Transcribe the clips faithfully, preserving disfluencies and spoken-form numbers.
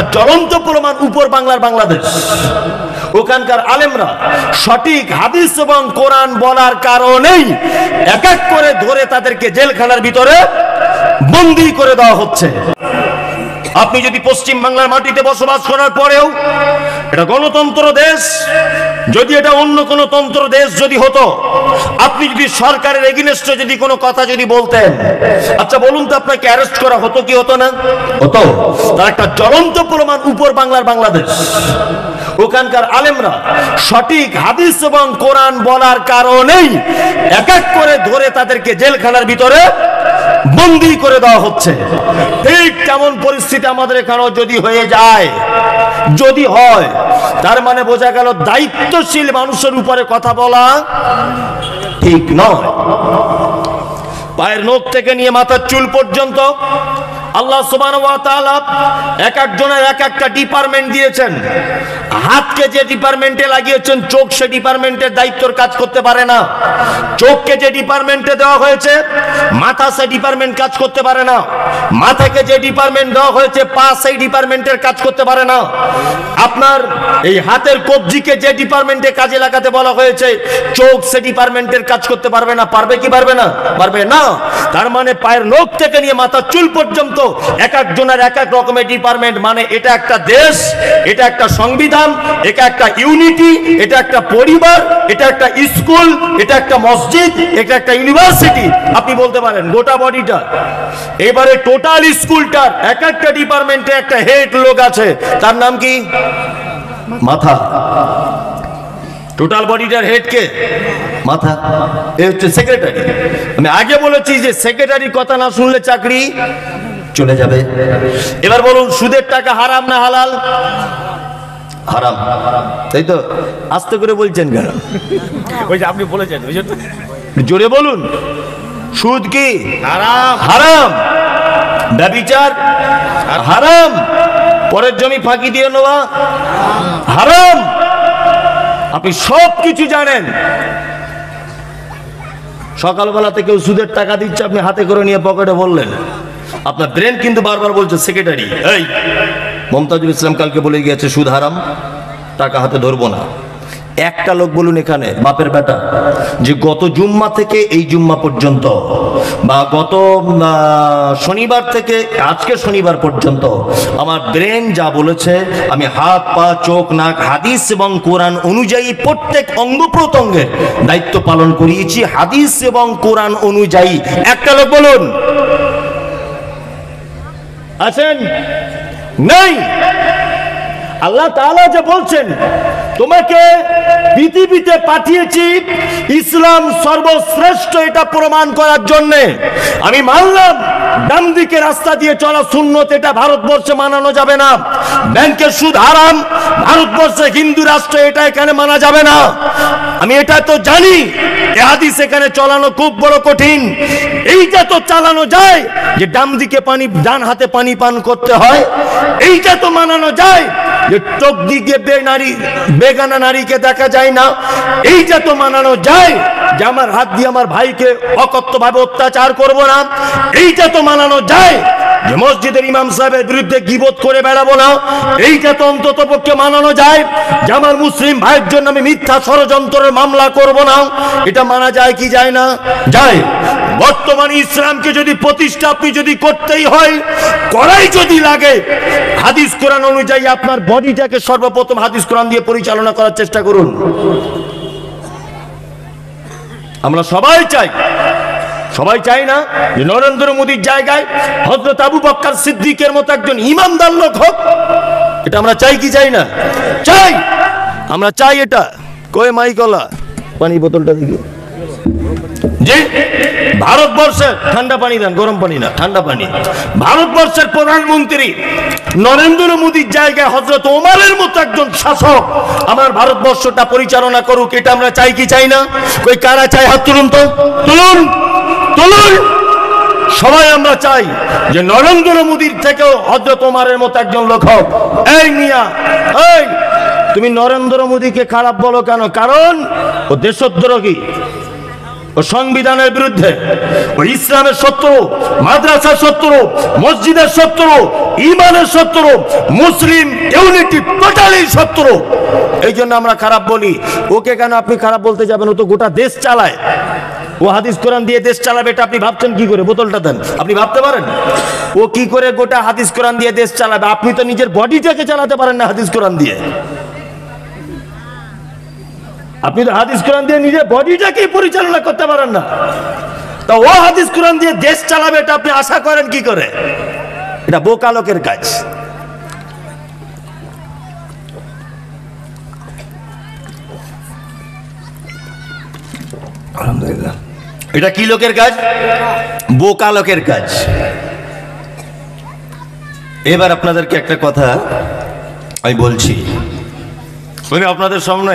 জ্বলন্ত প্রমাণ উপর বাংলার বাংলাদেশ। ওখানকার আলেমরা সঠিক হাদিস এবং কোরআন বলার কারণেই এক এক করে ধরে তাদেরকে জেলখানার ভিতরে বন্দী করে দেওয়া হচ্ছে। আপনি যদি পশ্চিম বাংলার মাটিতে বসবাস করার পরেও এটা গণতন্ত্র দেশ, যদি এটা অন্য কোনো তন্ত্র দেশ যদি হতো, আপনি যদি সরকারের এগেইনস্টে যদি কোনো কথা যদি বলতেন, আচ্ছা বলুন তো আপনাকে অ্যারেস্ট করা হতো কি হতো না? হতো। তার একটা জ্বলন্ত প্রমাণ উপর বাংলার বাংলাদেশ। ওখানকার আলেমরা সঠিক হাদিস এবং কোরআন বলার কারণেই এক এক করে ধরে তাদেরকে জেলখানার ভিতরে বন্দী করে দেওয়া হচ্ছে। ঠিক কেমন পরিস্থিতি আমাদের এখানেও যদি হয়ে যায়, যদি হয়, তার মানে বোঝা গেল দায়িত্বশীল মানুষের উপরে কথা বলা ঠিক নয়। পায়ের নখ থেকে নিয়ে মাথার চুল পর্যন্ত আল্লাহ সুবহানাহু ওয়া তাআলা এক একজনের এক একটা ডিপার্টমেন্ট দিয়েছেন। হাতকে যে ডিপার্টমেন্টে লাগিয়েছেন, চোখ সে ডিপার্টমেন্টের দায়িত্বর কাজ করতে পারে না। চোখকে যে ডিপার্টমেন্টে দেওয়া হয়েছে, মাথা সে ডিপার্টমেন্ট কাজ করতে পারে না। মাথাকে যে ডিপার্টমেন্ট দেওয়া হয়েছে, পা সেই ডিপার্টমেন্টের কাজ করতে পারে না। আপনার এই হাতের কবজিকে যে ডিপার্টমেন্টে কাজে লাগাতে বলা হয়েছে, চোখ সে ডিপার্টমেন্টের কাজ করতে পারবে না। পারবে কি পারবে না? পারবে না। তার মানে পায়ের নখ থেকে নিয়ে মাথার চুল পর্যন্ত এক একজনের এক এক রকমের ডিপার্টমেন্ট। মানে এটা একটা দেশ, এটা একটা সংবিধান, এটা একটা ইউনিটি, এটা একটা পরিবার, এটা একটা স্কুল, এটা একটা মসজিদ, এটা একটা ইউনিভার্সিটি। আপনি বলতে পারেন গোটা বডিটা। এবারে টোটাল স্কুলটার এক একটা ডিপার্টমেন্টে একটা হেড লোক আছে, তার নাম কি? মাথা। টোটাল বডিটার হেড কে? মাথা। এ হচ্ছে সেক্রেটারি। আমি আগে বলেছি যে সেক্রেটারির কথা না শুনলে চাকরি চলে যাবে। এবার বলুন, সুদের টাকা হারাম না হালাল? হারাম। তাই তো? আস্তে করে বলছেন কেন? ওই যে আপনি বলেছেন, জোরে বলুন। সুদ কি হারাম? হারাম। ব্যভিচার হারাম। পরের জমি ফাঁকি দিয়ে নেওয়া হারাম। আপনি সব কিছু জানেন। সকালবেলাতে কেউ সুদের টাকা দিচ্ছে, আপনি হাতে করে নিয়ে পকেটে বললেন। আপনার ব্রেন কিন্তু বারবার বলছে সেক্রেটারি, এই মমতাজুল ইসলাম কালকে বলে গিয়েছে সুদ হারাম, টাকা হাতে ধরবো না। একটা লোক বলুন এখানে, বাপের বেটা, যে গত জুম্মা থেকে এই জুম্মা পর্যন্ত বা গত শনিবার থেকে আজকে শনিবার পর্যন্ত আমার ব্রেন যা বলেছে, আমি হাত পা চোখ নাক হাদিস এবং কোরআন অনুযায়ী প্রত্যেক অঙ্গ প্রত্যঙ্গের দায়িত্ব পালন করিয়েছি হাদিস এবং কোরআন অনুযায়ী। একটা লোক বলুন আছেন? নেই। আল্লাহ তাআলা যে বলছেন তোমাকে পৃথিবীতে পাঠিয়েছি ইসলাম সর্বশ্রেষ্ঠ, এটা প্রমাণ করার জন্য। আমি মানলাম ডান দিকে রাস্তা দিয়ে চলা সুন্নত, এটা ভারতবর্ষে মানানো যাবে না। ব্যাংকের সুদ হারাম, ভারতবর্ষে হিন্দু রাষ্ট্র, এটা এখানে মানা যাবে না। আমি এটা তো জানি, এ হাদিস এখানে চালানো খুব বড় কঠিন। এইটা তো চালানো যায় যে ডান দিকে পানি, ডান হাতে পানি পান করতে হয়। এইটা তো মানানো যায় যে চোখ দিকে বে নারী বেগানা নারীকে দেখা যায় না। এইটা তো মানানো যায় যে আমার হাত দিয়ে আমার ভাইকে অকথ্যভাবে অত্যাচার করব না। এইটা তো মানানো যায় যে মসজিদের ইমাম সাহেবের বিরুদ্ধে গীবত করে বেড়াবো না। এইটা তো অন্তত পক্ষে মানানো যায় যে আমার মুসলিম ভাইয়ের জন্য আমি মিথ্যা ষড়যন্ত্রের মামলা করব না। এটা মানা যায় কি যায় না? যায়। বর্তমানে ইসলামকে যদি প্রতিষ্ঠা আপনি যদি করতেই হয়, করাই যদি লাগে, হাদিস কোরআন অনুযায়ী আপনার বডিটাকে সর্বপ্রথম হাদিস কোরআন দিয়ে পরিচালনা করার চেষ্টা করুন। আমরা সবাই চাই, সবাই চাই না যে নরেন্দ্র মোদীর জায়গায় হযরত আবু বকর সিদ্দিকের মতো একজন ইমানদার লোক হোক? এটা আমরা চাই কি চাই না? চাই। আমরা চাই এটা। কই মাইকলা পানি বোতলটা দিকে। যে ভারতবর্ষের ঠান্ডা পানি দেন, গরম পানি না, ঠান্ডা পানি। ভারতবর্ষের প্রধানমন্ত্রী নরেন্দ্র মোদীর জায়গায় হযরত ওমরের মতো একজন শাসক আমার ভারতবর্ষটা পরিচালনা করুক। এটা আমরা চাই কি চাই না? কই কারা চাই? হাত তুলুন তো, তুলুন তুলুন। সবাই আমরা চাই যে নরেন্দ্র মোদীর থেকেও হযরত ওমরের মতো একজন লোক হোক। এই মিয়া, এই তুমি নরেন্দ্র মোদীকে খারাপ বলো কেন? কারণ ও দেশদ্রোহী, ও ও সংবিধানের বিরুদ্ধে, ও ইসলামের শত্রু, মাদ্রাসার শত্রু, মসজিদের শত্রু, ইমানের শত্রু, মুসলিম ইউনিটি টোটালি শত্রু। এই জন্য আমরা খারাপ বলি। ওকে কেন আপনি খারাপ বলতে যাবেন? ও তো গোটা দেশ চালায়। ও হাদিস কোরআন দিয়ে দেশ চালাবে, এটা আপনি ভাবছেন কি করে? বোতলটা দেন, আপনি ভাবতে পারেন ও কি করে গোটা হাদিস কোরআন দিয়ে দেশ চালাবে? আপনি তো নিজের বডিটাকে চালাতে পারেন না হাদিস কোরআন দিয়ে। আপনি তো হাদিস কোরআন দিয়ে নিজের বডিটাকে পরিচালনা করতে পারেন না, তা ও হাদিস কোরআন দিয়ে দেশ চালাবে এটা আপনি আশা করেন কি করে? এটা বোকা লোকের কাজ। আলহামদুলিল্লাহ, এটা কি লোকের কাজ? বোকা লোকের কাজ। এবার আপনাদেরকে একটা কথা আমি বলছি, আমি আপনাদের সামনে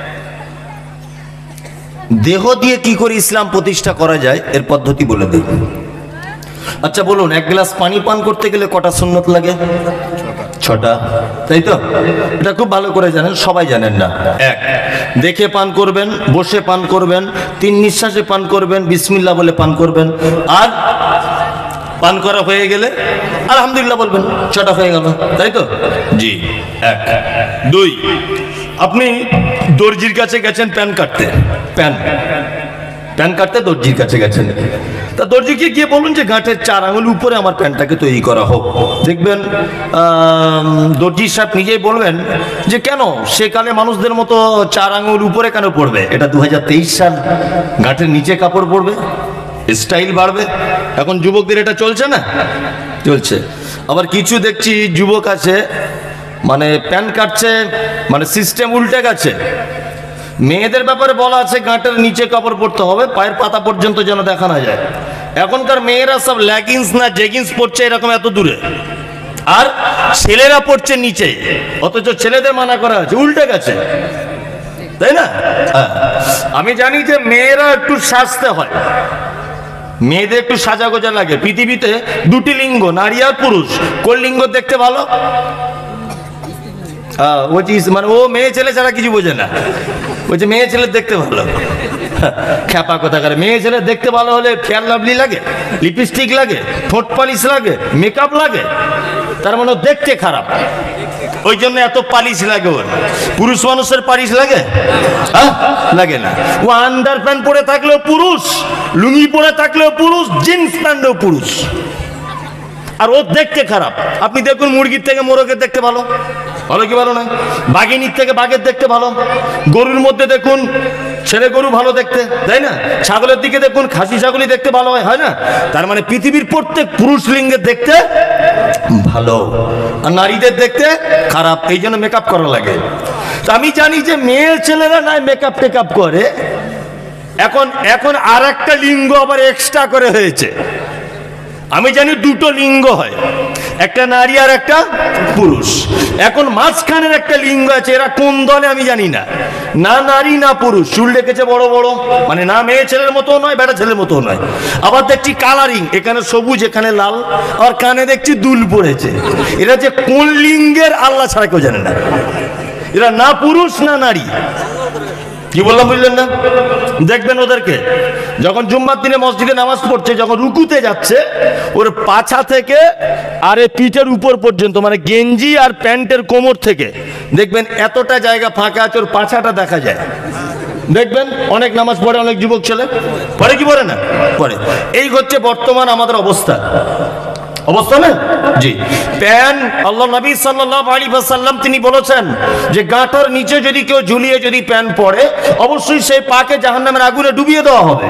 দেহ দিয়ে কি করে ইসলাম প্রতিষ্ঠা করা যায় এর পদ্ধতি বলে দিই। আচ্ছা বলুন, এক গ্লাস পানি পান করতে গেলে কটা সুন্নত লাগে? ছটা, তাই তো? এটা খুব ভালো করে জানেন, সবাই জানেন না। এক, দেখে পান করবেন, বসে পান করবেন, তিন নিঃশ্বাসে পান করবেন, বিসমিল্লাহ বলে পান করবেন, আর পান করা হয়ে গেলে আলহামদুলিল্লাহ বলবেন। ছটা হয়ে গেল, তাই তো? জি। এক। দুই, আপনি দর্জির কাছে গেছেন প্যান কাটতে, প্যান প্যান কাটতে দর্জির কাছে গেছেন, তা দর্জিকে গিয়ে বলুন যে গাঁটের চার আঙুল উপরে আমার প্যান্টটাকে তৈরি করা হোক। দেখবেন দর্জি সাহেব নিজেই বলবেন যে কেন সেকালে মানুষদের মতো চার আঙুল উপরে কেন পড়বে? এটা দু হাজার তেইশ সাল, গাঁটের নিচে কাপড় পরবে, স্টাইল বাড়বে। এখন যুবকদের এটা চলছে না? চলছে। আবার কিছু দেখছি যুবক আছে মানে প্যান কাটছে, মানে সিস্টেম উল্টে গেছে। মেয়েদের ব্যাপারে বলা আছে গাঁটের নিচে কাপড় পরতে হবে, পায়ের পাতা পর্যন্ত যেন দেখা না যায়। এখনকার মেয়েরা সব লেগিংস না জেগিংস পরছে এরকম এত দূরে, আর ছেলেরা পড়ছে নিচে, অথচ ছেলেদের মানা করা আছে, উল্টে গেছে, তাই না? আমি জানি যে মেয়েরা একটু সাজতে হয়, মেয়েদের একটু সাজা গোজা লাগে। পৃথিবীতে দুটি লিঙ্গ, নারী আর পুরুষ। কোন লিঙ্গ দেখতে ভালো? মানে ও মেয়ে ছেলে ছাড়া কিছু বোঝে না, বলছে মেয়ে ছেলে দেখতে ভালো। খ্যাপা কথা করে। মেয়ে ছেলে দেখতে ভালো হলে ফেয়ার লাভলি লাগে, লিপস্টিক লাগে, ঠোঁট পালিশ লাগে, মেকআপ লাগে, তার মানে দেখতে খারাপ, ওই জন্য এত পালিশ লাগে ওর। পুরুষ মানুষের পালিশ লাগে? লাগে না। ও আন্ডার প্যান্ট পরে থাকলেও পুরুষ, লুঙ্গি পরে থাকলেও পুরুষ, জিন্স প্যান্টেও পুরুষ, আর ও দেখতে খারাপ। আপনি দেখুন মুরগির থেকে মোরগের দেখতে ভালো, ভালো কি ভালো নয়? বাঘিনীর থেকে বাঘের দেখতে ভালো। গরুর মধ্যে দেখুন ছেলে গরু ভালো দেখতে, তাই না? ছাগলের দিকে দেখুন খাসি ছাগলই দেখতে ভালো হয়, হয় না? তার মানে পৃথিবীর প্রত্যেক পুরুষ লিঙ্গের দেখতে ভালো, আর নারীদের দেখতে খারাপ। এই জন্য মেকআপ করা লাগে। তো আমি জানি যে মেয়ে ছেলেরা নাই মেকআপ টেকআপ করে। এখন এখন আর একটা লিঙ্গ আবার এক্সট্রা করে হয়েছে। আমি জানি দুটো লিঙ্গ হয়, একটা নারী আর একটা পুরুষ। এখন মাঝখানের একটা লিঙ্গ আছে, এরা কোন দলে আমি জানি না, না নারী না পুরুষ। চুল রেখেছে বড় বড়, মানে না মেয়ে ছেলের মতো নয়, বেটা ছেলের মতো নয়। আবার দেখছি কালারিং, এখানে সবুজ এখানে লাল, আর কানে দেখছি দুল পড়েছে। এরা যে কোন লিঙ্গের আল্লাহ ছাড়া কেউ জানে না। এরা না পুরুষ না নারী। কি বললাম বুঝলেন না? দেখবেন ওদেরকে যখন জুম্মার দিনে মসজিদে নামাজ পড়ছে, যখন রুকুতে যাচ্ছে, ওর পাছা থেকে আরে পিঠের উপর পর্যন্ত, মানে গেঞ্জি আর প্যান্টের কোমর থেকে দেখবেন এতটা জায়গা ফাঁকা আছে, ওর পাছাটা দেখা যায়। দেখবেন অনেক নামাজ পড়ে অনেক যুবক ছেলে, পড়ে কি পড়ে না? পড়ে। এই হচ্ছে বর্তমান আমাদের অবস্থা, অবস্থা না? জি। প্যান আল্লাহ নবী সাল্লাল্লাহু আলাইহি ওয়াসাল্লাম তিনি বলেছেন যে গাঁটার নিচে যদি কেউ ঝুলিয়ে যদি প্যান পরে, অবশ্যই সেই পাকে জাহান্নামের আগুনে ডুবিয়ে দেওয়া হবে।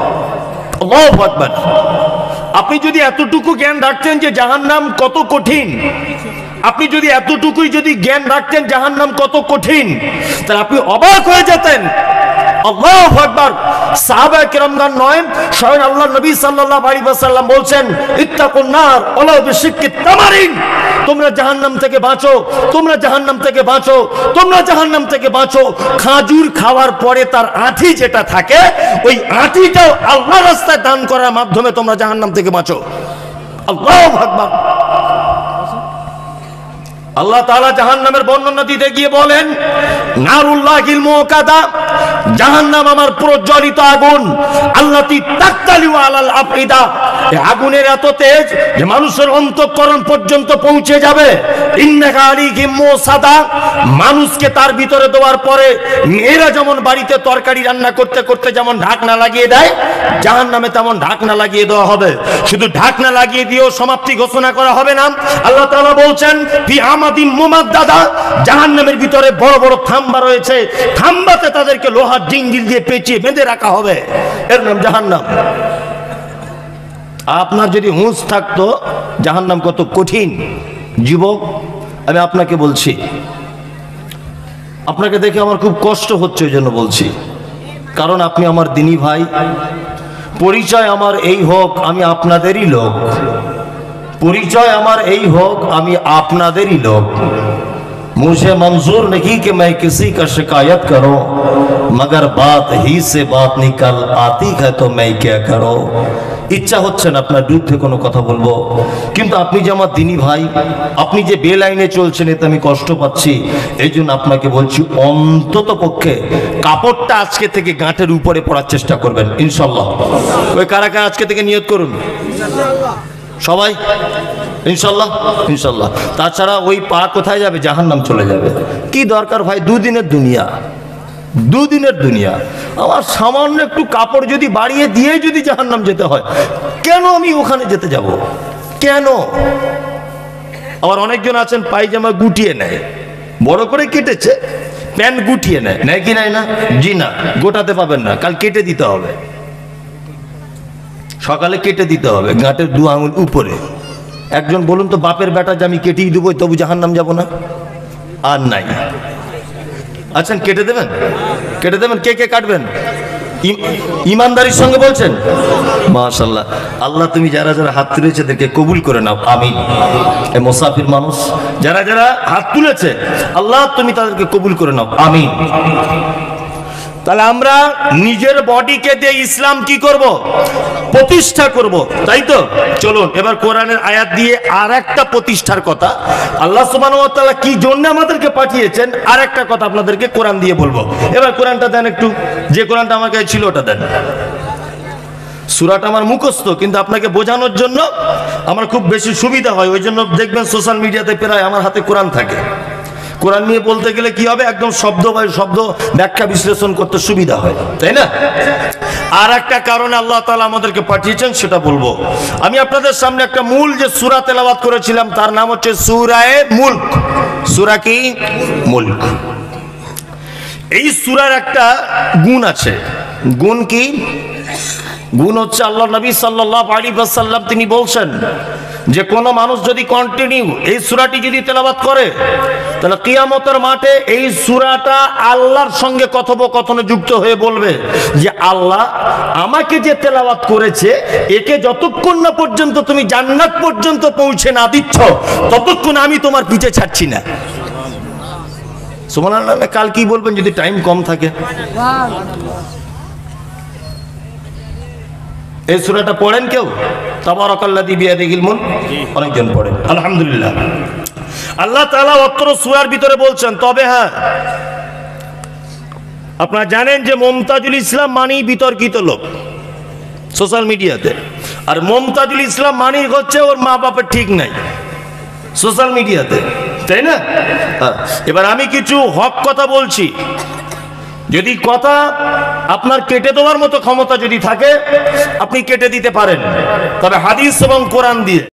আল্লাহু আকবার। আপনি যদি এতটুকু জ্ঞান রাখতেন যে জাহান্নাম কত কঠিন, আপনি যদি এতটুকুই যদি জ্ঞান রাখতেন জাহান্নাম কত কঠিন, তাহলে আপনি অবাক হয়ে যেতেন। আল্লাহু আকবার। সাহাবা কিরামগণ নয়, স্বয়ং আল্লাহ নবী সাল্লাল্লাহু আলাইহি ওয়াসাল্লাম বলছেন, ইত্তাকুন নার ওয়ালাউ বিশিক্কি তামারিন। তোমরা জাহান্নাম থেকে বাঁচো, তোমরা জাহান্নাম থেকে বাঁচো, তোমরা জাহান্নাম থেকে বাঁচো। খাজুর খাওয়ার পরে তার আঁঠি যেটা থাকে, ওই আঁঠিটাও আল্লাহর রাস্তায় দান করার মাধ্যমে তোমরা জাহান্নাম থেকে বাঁচো। আল্লাহু আকবার। আল্লাহ তাআলা জাহান্নামের বর্ণনা দিতে গিয়ে বলেন, নারুল্লাহিল মুকাদা, জাহান্নাম আমার প্রজ্বলিত আগুন, আল্লাতী তাক্তালিউ আলাল আফইদা, এই আগুনের এত তেজ যে মানুষের অন্তঃকরণ পর্যন্ত পৌঁছে যাবে। ইন্নাকা আলাইহিম মুসাদা, মানুষকে তার ভিতরে দেওয়ার পরে মেয়েরা যেমন বাড়িতে তরকারি রান্না করতে করতে যেমন ঢাকনা লাগিয়ে দেয়, জাহান্নামে তেমন ঢাকনা লাগিয়ে দেওয়া হবে। শুধু ঢাকনা লাগিয়ে দিয়েও সমাপ্তি ঘোষণা করা হবে না। আল্লাহ তাআলা বলছেন, ফি আমাদিম মুমাদ্দাদা, জাহান্নামের ভিতরে বড় বড় থাম্বা রয়েছে, থাম্বাতে তাদেরকে লোহার জিঞ্জির দিয়ে পেঁচিয়ে বেঁধে রাখা হবে, এর নাম জাহান্নাম। আপনার যদি হুঁশ থাকতো জাহান্নাম কত কঠিন, যুবক আমি আপনাকে বলছি, আপনাকে দেখে আমার খুব কষ্ট হচ্ছে, ওই জন্য বলছি, কারণ আপনি আমার দিনী ভাই। পরিচয় আমার এই হোক আমি আপনাদেরই লোক, পরিচয় আমার এই হোক আমি আপনাদেরই লোক। मुझे मंजूर नहीं कि मैं किसी का शिकायत करूं, मगर बात ही से बात निकल आती है तो मैं क्या करूं। ইচ্ছা হচ্ছে না আপনার বিরুদ্ধে কোনো কথা বলবো, কিন্তু আপনি যে আমার দিনী ভাই, আপনি যে বেলাইনে চলছেন এতে আমি কষ্ট পাচ্ছি। এই জন্য আপনাকে বলছি, অন্তত পক্ষে কাপড়টা আজকে থেকে গাঁটের উপরে পরার চেষ্টা করবেন ইনশাল্লাহ। ওই কারা কারা আজকে থেকে নিয়ত করুন সবাই ইনশাল্লাহ, ইনশাল্লাহ। তাছাড়া ওই পা কোথায় যাবে? জাহান্নাম চলে যাবে। কি দরকার ভাই, দুদিনের দুনিয়া, দুদিনের দুনিয়া। আমার সামান্য একটু কাপড় যদি বাড়িয়ে দিয়ে যদি জাহান্নাম যেতে হয়, কেন আমি ওখানে যেতে যাব? কেন? আবার অনেকজন আছেন পায়জামা গুটিয়ে নেয়, বড় করে কেটেছে, প্যান্ট গুটিয়ে নেয়, নেয় কি নেয় না? জি না, গোটাতে পাবেন না, কাল কেটে দিতে হবে, সকালে কেটে দিতে হবে গাঁটের দু আঙুল উপরে। একজন বলুন তো, বাপের বেটা যে আমি কেটেই দেবো তবু জাহান্নাম যাব না? আর নাই। আচ্ছা কেটে দেবেন, কেটে দেবেন। কে কে কাটবেন? ইমানদারির সঙ্গে বলছেন মাশাআল্লাহ। আল্লাহ তুমি যারা যারা হাত তুলেছে এদেরকে কবুল করে নাও, আমিন। এই মুসাফির মানুষ যারা যারা হাত তুলেছে, আল্লাহ তুমি তাদেরকে কবুল করে নাও, আমিন। তাহলে আমরা নিজের বডিকে দিয়ে ইসলাম কি করব? প্রতিষ্ঠা করব, তাই তো? চলুন এবার কোরআনের আয়াত দিয়ে আর একটা প্রতিষ্ঠার কথা, আল্লাহ সুবহানাহু ওয়া তাআলা কি জন্য আমাদেরকে পাঠিয়েছেন আর একটা কথা আপনাদেরকে কোরআন দিয়ে বলবো। এবার কোরআনটা দেন একটু, যে কোরআনটা আমার কাছে ছিল ওটা দেন। সূরাটা আমার মুখস্থ, কিন্তু আপনাকে বোঝানোর জন্য আমার খুব বেশি সুবিধা হয়, ওই জন্য দেখবেন সোশ্যাল মিডিয়াতে প্রায় আমার হাতে কোরআন থাকে। কোরআন নিয়ে বলতে গেলে কি হবে, একদম শব্দ বাই শব্দ ব্যাখ্যা বিশ্লেষণ করতে সুবিধা হয়, তাই না? আর একটা কারণে আল্লাহ তাআলা আমাদেরকে পাঠিয়েছেন সেটা বলবো। আমি আপনাদের সামনে একটা মূল যে সূরা তেলাওয়াত করেছিলাম তার নাম হচ্ছে সূরায়ে মুলক। সূরা কি? মুলক। এই সূরার একটা গুণ আছে। গুণ কি? গুণ হচ্ছে আল্লাহ নবী সাল্লাল্লাহু আলাইহি ওয়াসাল্লাম তিনি বলছেন যে কোন মানুষ যদি কন্টিনিউ এই সূরাটি যদি তেলাওয়াত করে, তাহলে কিয়ামতের মাঠে এই সূরাটা আল্লাহর সঙ্গে কথোপকথনে যুক্ত হয়ে বলবে যে আল্লাহ আমাকে যে তেলাওয়াত করেছে একে যতক্ষণ না পর্যন্ত তুমি জান্নাত পর্যন্ত পৌঁছে না দিচ্ছ ততক্ষণ আমি তোমার পিছে ছাড়ছি না। সুবহানাল্লাহ। কাল কি বলবেন যদি টাইম কম থাকে? এই সূরাটা পড়েন কেউ? তাবারাকাল্লাযী বিয়াদিহিল মুলক অনেকজন পড়েন, আলহামদুলিল্লাহ। আল্লাহ তাআলা অত্র সূরার ভিতরে বলছেন, তবে হ্যাঁ আপনারা জানেন যে মুমতাজুল ইসলাম মানেই বিতর্কিত লোক সোশ্যাল মিডিয়াতে, আর মুমতাজুল ইসলাম মানেই হচ্ছে ওর মা বাপের ঠিক নাই সোশ্যাল মিডিয়াতে, তাই না? এবার আমি কিছু হক কথা বলছি, যদি কথা আপনার কেটে দেওয়ার মতো ক্ষমতা যদি থাকে আপনি কেটে দিতে পারেন, তবে হাদিস এবং কোরআন দিয়ে।